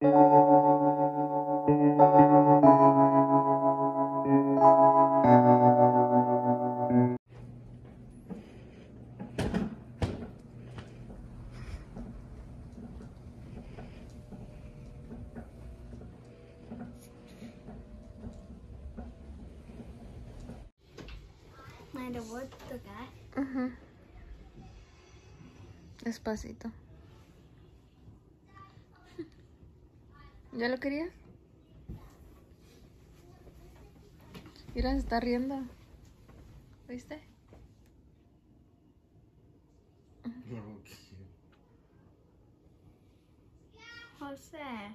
¿Me lo voy a tocar? Despacito. ¿Ya lo querías? Mira, se está riendo. ¿Viste? José.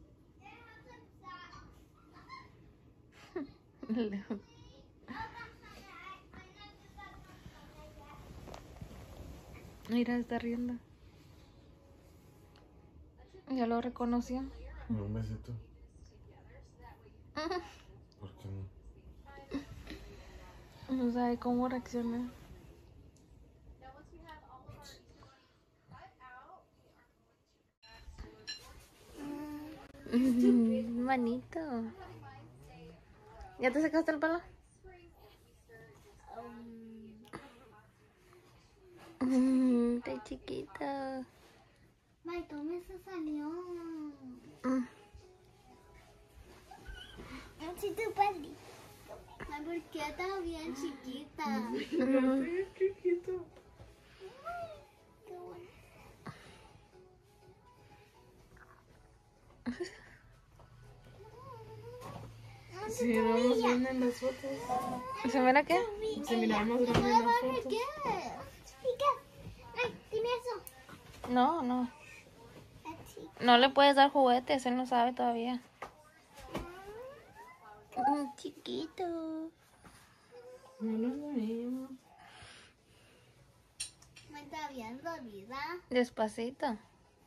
Mira, se está riendo. Ya lo reconoció. Un besito. ¿Por qué no? No sabe cómo reaccionar. Manito. ¿Ya te sacaste el pelo? Está chiquito. May, tome se salió. Sí, tu palito. Ay, ¿por qué está bien chiquita? Bien chiquito. Qué bueno. Sí, miramos grande en las fotos. ¿Se mira qué? Se miraba más grande en las fotos. ¿Qué? Ay, dime eso. No, no. Así. No le puedes dar juguetes, él no sabe todavía. Chiquito. No lo vimos. Me está viendo, vida. Despacito.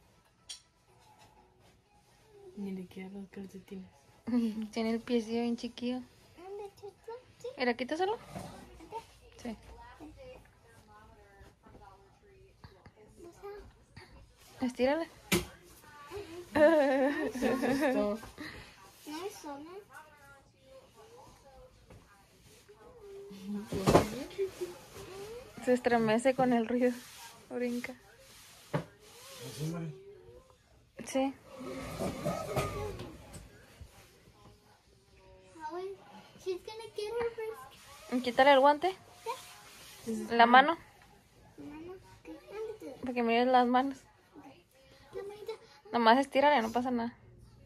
Ni le quedan los calcetines. Tiene el piecillo bien chiquillo. ¿Dónde está? Sí. Mira, quítaselo. Sí. Estírale. Esto. No es solo. Se estremece con el ruido. Brinca. Así, Mari. Sí. She's gonna get her first. Quítale el guante. La mano. Mano, ¿qué? ¿Dónde te? Para que mires las manos. La manita. Nomás estírale, no pasa nada.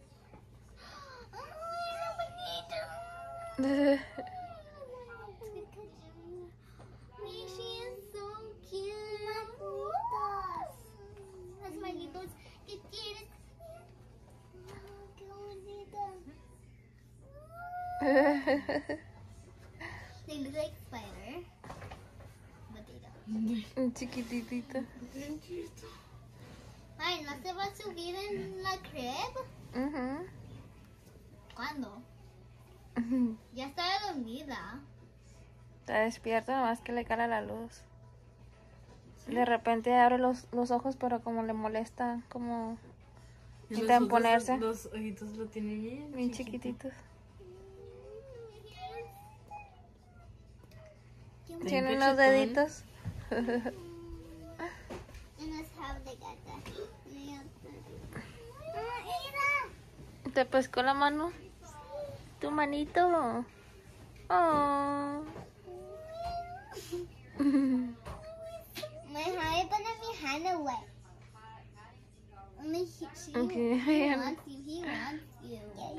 Ay, la manita. She is so cute. Las manitos que tienes. Qué bonita. They look like spider. But they don't. Un chiquititito. Bien chiquito. Ay, ¿no se va a subir en la crib? ¿Cuándo? Ya está dormida. Está despierto, nomás que le cala la luz. De repente abre los ojos, pero como le molesta, como intentan ponerse. Los ojitos lo tienen Bien chiquititos. Tiene unos deditos. ¿Te pescó la mano? Tu manito. Oh. My heart gonna be hand away. Only he Okay. wants you. He wants you.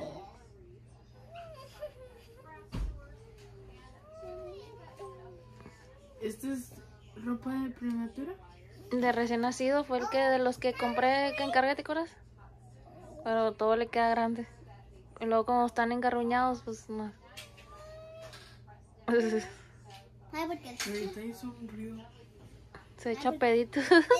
¿Esta es ropa de prematura? De recién nacido, fue el que de los que compré que encargué, ¿te acuerdas? Pero todo le queda grande. Y luego como están engarruñados, pues más. Ay, porque Ahorita hizo un ruido. Se echa peditos.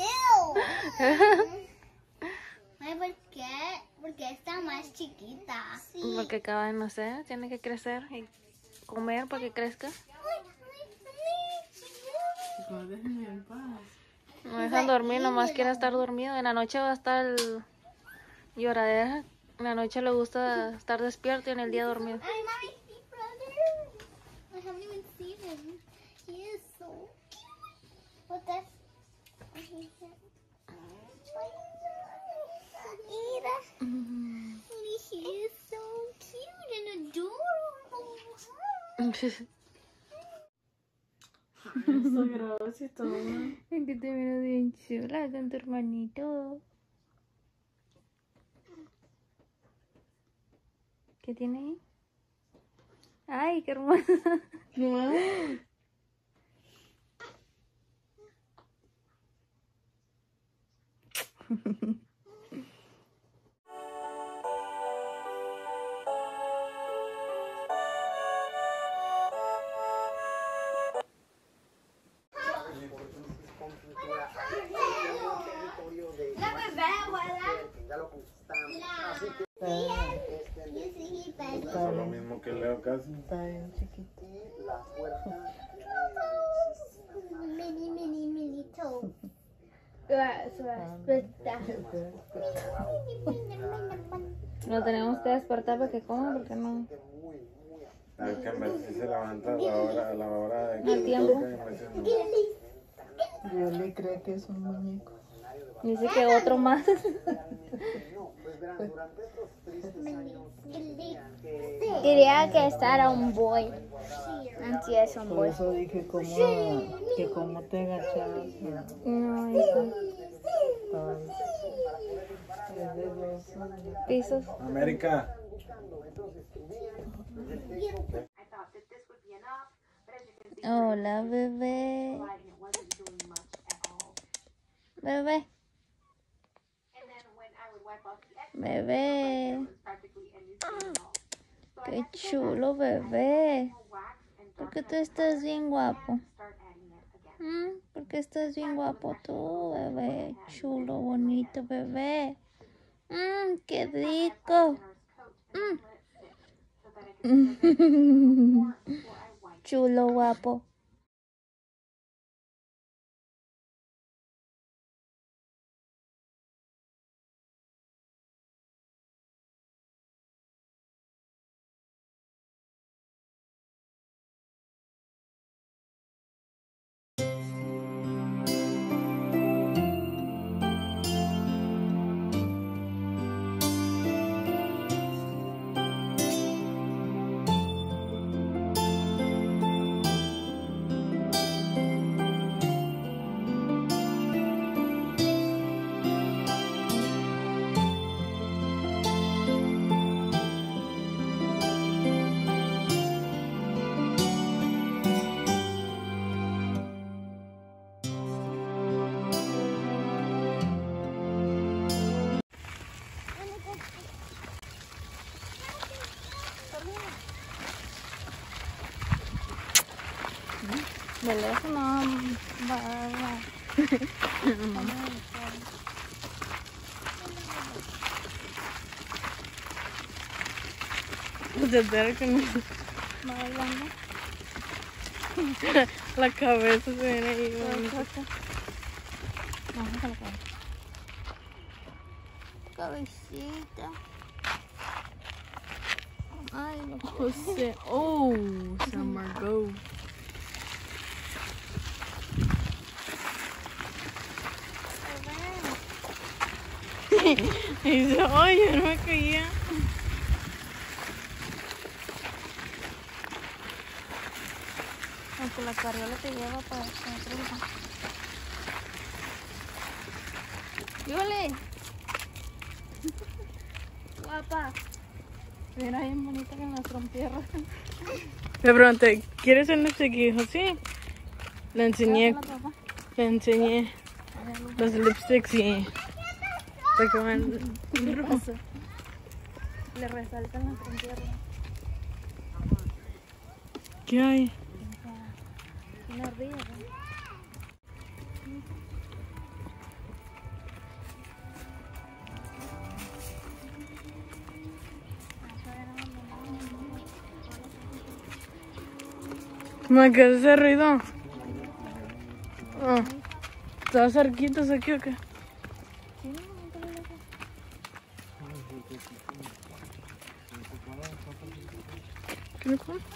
Ay, ¿por qué? Porque está más chiquita. Sí. Porque acaba de nacer, tiene que crecer y comer para que crezca. No, déjenme en paz. No dejan dormir, nomás quiere estar dormido. En la noche va a estar el lloradera En la noche le gusta estar despierto y en el día dormido. Ay, mommy, big brother. I haven't even seen him. He is so cute. But that's... Ira. He is so cute and adorable. Eso grabas y todo. Es que te veo bien chula con tu hermanito. ¿Qué tiene ahí? Ay, qué hermoso. Wow. La bebé, abuela. You see he baby. Eso es lo mismo que Leo casi. Está bien chiquito. Mini toe. Lo tenemos que despertar para que coma porque no. A ver que en vez si se levanta a la hora de Al que tiempo. toque, en vez de- Really cree que es un muñeco. Dice que otro más. Quería que estara un boy. Así es un Por boy. eso dije que cómo te agachabas. No, hijo. Es de dos. Pisos. América. Hola, bebé. Bebé. Bebé. Qué chulo, bebé. ¿Por qué tú estás bien guapo? ¿Por qué estás bien guapo tú, bebé? Chulo, bonito, bebé. Qué rico. Chulo, guapo. De lejos no va. Se acerca con la cabeza se viene ahí. Cabecita. Ay, no. José. Oh, San Margot. Y dice, oye, no me caía. Aunque la carriola te lleva para arriba. ¡Yole! Guapa. Mira, bien bonita que nos rompieron. Le pregunté, ¿quieres ser nuestro hijo? Sí. Le enseñé los lipsticks y te comen. Le resaltan las rompieron. ¿Qué hay? Una ría, ¿no? ¿Me quedé ese ruido? Oh, ¿estás cerquitas aquí o qué? Sí, no te lo dejo. ¿Qué le fue?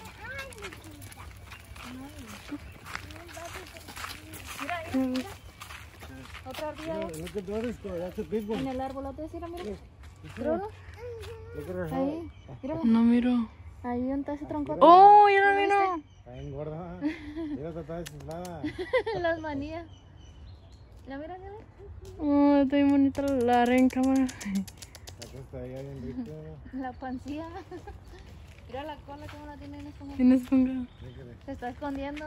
Otra ardilla ahí. Look at Doris, that's a big one. En el árbolote, mira, mira. Look Míralo. at her head. Ahí, míralo. No miro. Ahí donde está ese troncote. ¡Oh, ya la miro! Está bien gorda. Mira, está desinflada. Las manías. Mira, mira, mira. Oh, está bien bonita la renca, cámara. Acá está ella bien rica. La pancilla. Mira la cola, cómo la tiene en este momento. Tienes ponga. Se está escondiendo.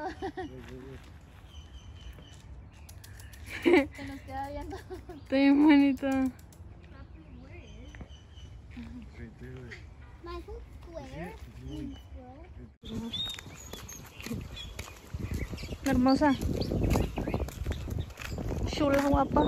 Se nos queda viendo. Está bien bonita. Michael Square. Hermosa. Chula, guapa.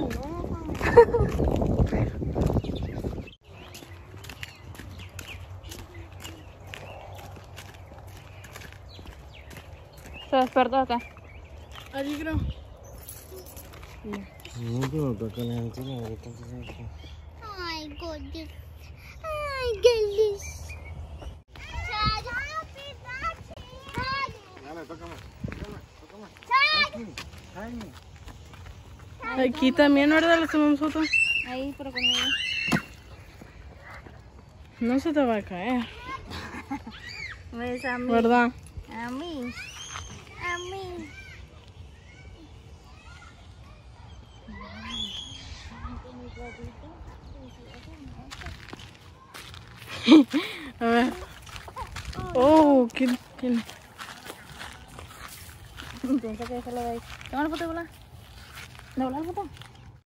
Se despertó acá. Allí creo. No, pero está caliente, no, Ay, goodness. Ay, goodness. Dale, tócame. Aquí también, ¿verdad? Le tomamos foto. Ahí, pero conmigo. No se te va a caer, ¿Ves a mí? ¿verdad? A mí. A mí. A ver. Oh, ¿quién? Piensa que se lo de ahí. Toma la foto de volar. ¿De volar la foto?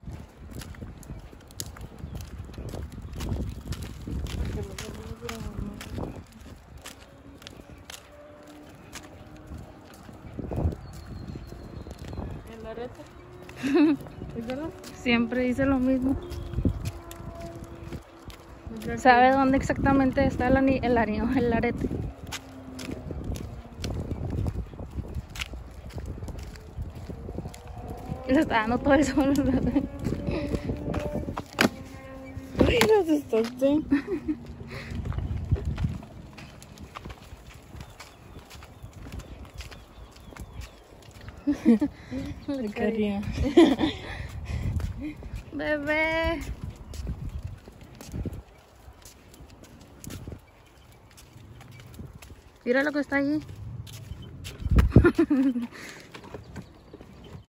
¿El arete? ¿Es verdad? Siempre dice lo mismo. ¿Sabe dónde exactamente está el arete? Le está dando todo eso. Ay, las asustaste. La carilla. Bebé. Mira lo que está ahí.